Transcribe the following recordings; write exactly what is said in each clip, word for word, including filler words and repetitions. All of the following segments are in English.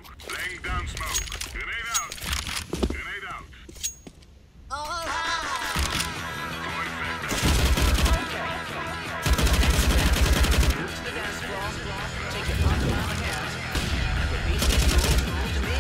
smoke. Laying down smoke. Grenade out. Grenade out. All right. Going sector. Move to the dance floor. Take your front line ahead. Repeat these moves after me.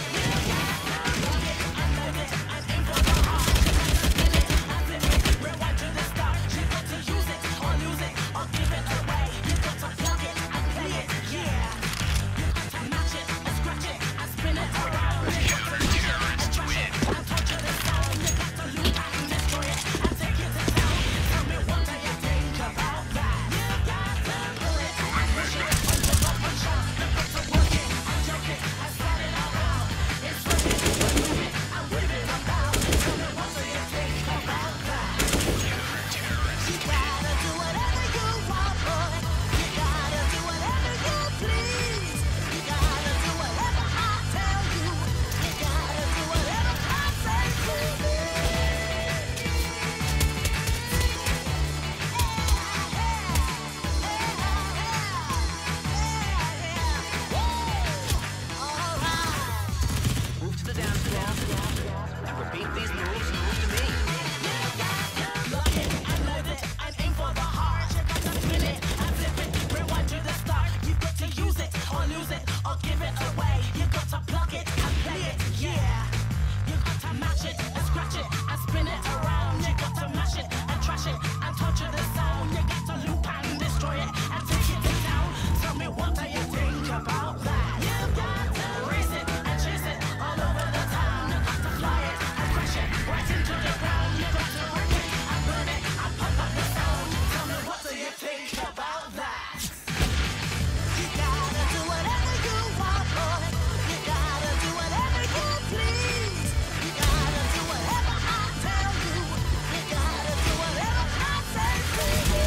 Rewind to the start. You got to use it or lose it or give it away. You got to plug it and play it, yeah. You got to match it and scratch it and spin it around. You got to match it and trash it and torture the sound. You got to loop and destroy it and take it to town. Tell me what do you think about that? You got to pull it and push it and look up and shot. You got to work it and joke it and spread it around. It's swing it and move it and whip it about. Tell me what do you think about that? You gotta do whatever you want, boy. You gotta do whatever you please. You gotta do whatever I tell you. You gotta do whatever I say to you. All right. Move to the dance floor. And repeat these moves after me. Lock it and load it and aim for the heart. You got to spin it and flip it, rewind to the start. You've got to use it or lose it or give it away. You got to plug it and play it, yeah. You got to match it and scratch it and spin it around. You got to mash it and trash it and torture the sound. You got to loop and destroy it and take it to town. Tell me what do you think about that? You got to race it and chase it all over the town. You got to fly it and crash it right into the ground. You got to wreck it and burn it and pump up the sound. Tell me what do you think about that? You gotta do whatever you want, boy. You gotta do whatever you please. You gotta do whatever I tell you. You gotta do whatever I say to you.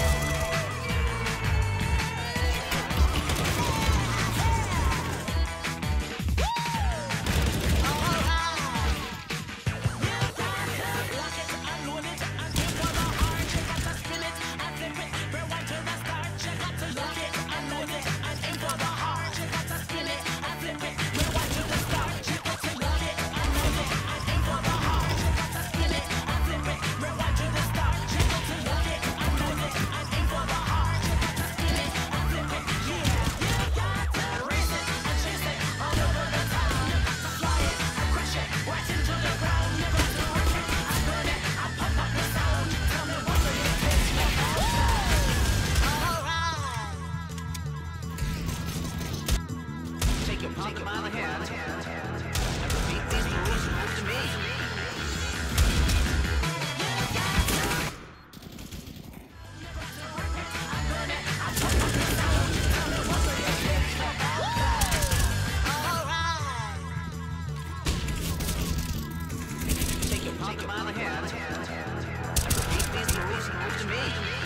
All right. You gotta lock it and load it and aim for the heart. You gotta spin it and flip it, rewind to the start. You got to lock it and load it and aim for the heart. You got to spin it and flip it, rewind to the start. You got to lock it and load it and aim for the heart. You got to spin it and flip it, rewind to the start. You got to lock it and load it and aim for the heart. You got to spin it and flip it, yeah. You got to race it and chase it all over the town. You got to fly it and crash it right into the ground. You got to wreck it and burn it and pump up the sound. Tell me what do you think about that? All right. Take your pocket mile ahead. And repeat these moves after me. All right. Take your pocket mile ahead. And repeat these moves after me.